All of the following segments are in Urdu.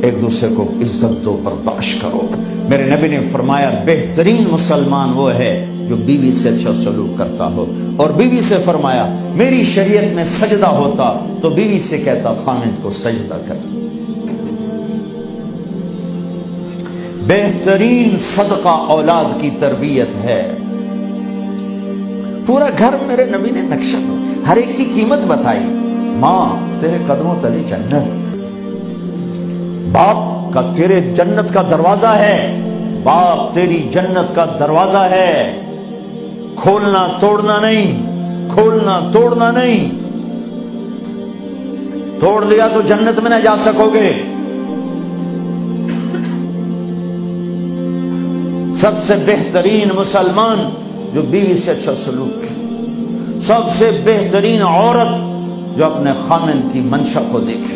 ایک دوسرے کو عزت دو، برداشت کرو۔ میرے نبی نے فرمایا بہترین مسلمان وہ ہے جو بیوی سے اچھا سلوک کرتا ہو، اور بیوی سے فرمایا میری شریعت میں سجدہ ہوتا تو بیوی سے کہتا خامد کو سجدہ کر۔ بہترین صدقہ اولاد کی تربیت ہے۔ پورا گھر میرے نبی نے نقشہ ہر ایک کی قیمت بتائی۔ ماں تیرے قدموں تلے جنت، باپ کا تیرے جنت کا دروازہ ہے، باپ تیری جنت کا دروازہ ہے، کھولنا توڑنا نہیں، کھولنا توڑنا نہیں، توڑ دیا تو جنت میں نہ جا سکو گے۔ سب سے بہترین مسلمان جو بیوی سے اچھا سلوک کی، سب سے بہترین عورت جو اپنے خامند کی منشا کو دیکھے۔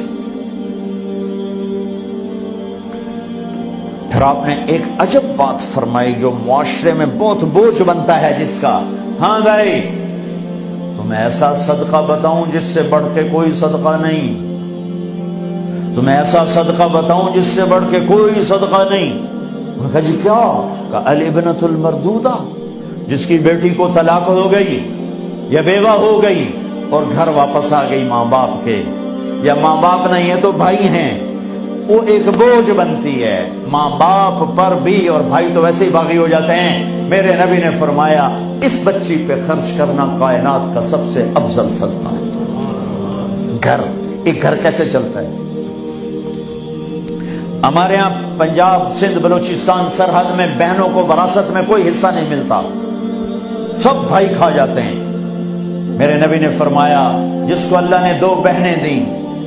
پھر آپ نے ایک عجب بات فرمائی جو معاشرے میں بہت بوجھ بنتا ہے جس کا، ہاں بھائی تمہیں ایسا صدقہ بتاؤں جس سے بڑھ کے کوئی صدقہ نہیں، تمہیں ایسا صدقہ بتاؤں جس سے بڑھ کے کوئی صدقہ نہیں۔ انہوں نے کہا جی کیا؟ کہا الابنۃ المردودہ، جس کی بیٹی کو طلاق ہو گئی یا بیوہ ہو گئی اور گھر واپس آ گئی ماں باپ کے، یا ماں باپ نہیں ہے تو بھائی ہیں، وہ ایک بوجھ بنتی ہے ماں باپ پر بھی، اور بھائی تو ویسے ہی باغی ہو جاتے ہیں۔ میرے نبی نے فرمایا اس بچی پہ خرچ کرنا کائنات کا سب سے افضل صدقہ ہے۔ گھر، ایک گھر کیسے چلتا ہے؟ ہمارے ہاں پنجاب سندھ بلوچستان سرحد میں بہنوں کو وراثت میں کوئی حصہ نہیں ملتا، سب بھائی کھا جاتے ہیں۔ میرے نبی نے فرمایا جس کو اللہ نے 2 بہنیں دیں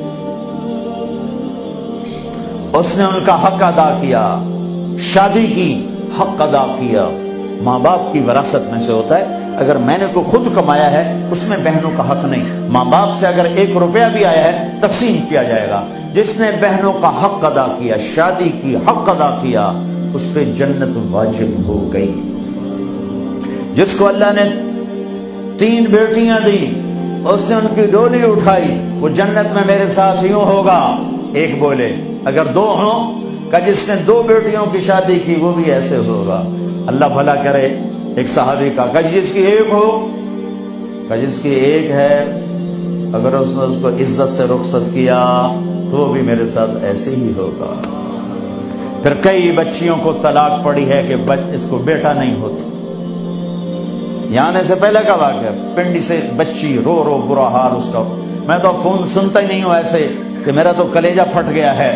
اس نے ان کا حق ادا کیا، شادی کی حق ادا کیا۔ ماں باپ کی وراثت میں سے ہوتا ہے، اگر میں نے کوئی خود کمایا ہے اس میں بہنوں کا حق نہیں، ماں باپ سے اگر 1 روپیہ بھی آیا ہے تقسیم کیا جائے گا۔ جس نے بہنوں کا حق ادا کیا، شادی کی حق ادا کیا، اس پہ جنت واجب ہو گئی۔ جس کو اللہ نے 3 بیٹیاں دی، اس نے ان کی ڈولی اٹھائی، وہ جنت میں میرے ساتھ یوں ہوگا۔ ایک بولے اگر 2 ہوں، کہ جس نے 2 بیٹیوں کی شادی کی وہ بھی ایسے ہوگا۔ اللہ بھلا کرے۔ ایک صحابی کا کہ جس کی 1 ہو، کہ جس کی 1 ہے، اگر اس نے اس کو عزت سے رخصت کیا تو وہ بھی میرے ساتھ ایسے ہی ہوگا۔ پھر کئی بچیوں کو طلاق پڑی ہے کہ اس کو بیٹا نہیں ہوتا۔ یہاں آنے سے پہلے کا واقعہ، پنڈی سے بچی رو رو برا حال اس کا، میں تو فون سنتا ہی نہیں ہوں ایسے کہ میرا تو کلیجہ پھٹ گیا ہے۔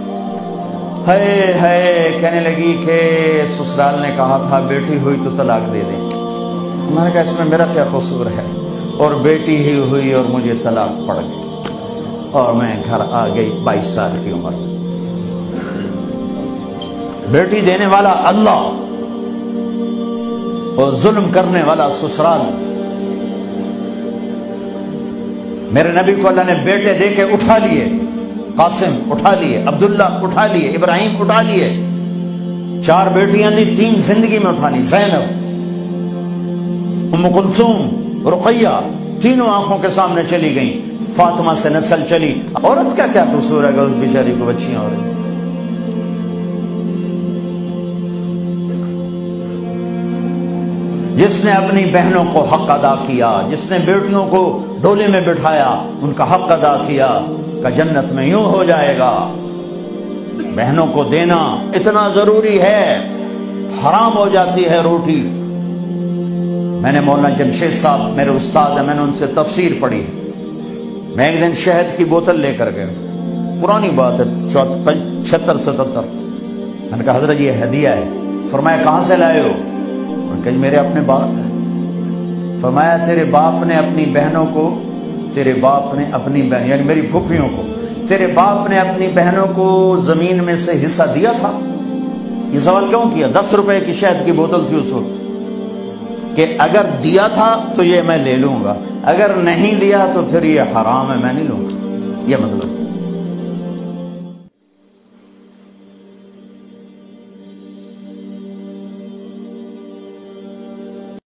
ہے کہنے لگی کہ سسرال نے کہا تھا بیٹی ہوئی تو طلاق دے دیں۔ میں نے کہا اس میں میرا کیا قصور ہے، اور بیٹی ہی ہوئی اور مجھے طلاق پڑ گئی اور میں گھر آ گئی 22 سال کی عمر۔ بیٹی دینے والا اللہ اور ظلم کرنے والا سسرال۔ میرے نبی کو اللہ نے بیٹے دے کے اٹھا لیے، قاسم اٹھا لیے، عبداللہ اٹھا لیے، ابراہیم اٹھا لیے، 4 بیٹیاں دی، 3 زندگی میں اٹھا لی، زینب، ام کلثوم، رقیہ، تینوں آنکھوں کے سامنے چلی گئیں۔ فاطمہ سے نسل چلی۔ عورت کا کیا قصور ہے اگر اس بیچاری کو بچیاں ہو رہی؟ جس نے اپنی بہنوں کو حق ادا کیا، جس نے بیٹیوں کو ڈولے میں بٹھایا، ان کا حق ادا کیا، کہ جنت میں یوں ہو جائے گا۔ بہنوں کو دینا اتنا ضروری ہے، حرام ہو جاتی ہے روٹی۔ میں نے مولانا جمشید صاحب میرے استاد ہیں، میں نے ان سے تفسیر پڑھی۔ میں ایک دن شہد کی بوتل لے کر گیا، پرانی بات ہے 76-77۔ میں نے کہا حضرت یہ ہدیہ ہے۔ فرمایا کہاں سے لائے ہو؟ میں نے کہا میرے اپنے باپ ہے۔ فرمایا تیرے باپ نے اپنی بہنوں کو، تیرے باپ نے اپنی بہن یعنی میری پھوپھیوں کو، تیرے باپ نے اپنی بہنوں کو زمین میں سے حصہ دیا تھا؟ یہ سوال کیوں کیا؟ 10 روپے کی شہد کی بوتل تھی اس وقت، کہ اگر دیا تھا تو یہ میں لے لوں گا، اگر نہیں دیا تو پھر یہ حرام ہے، میں نہیں لوں گا، یہ مطلب۔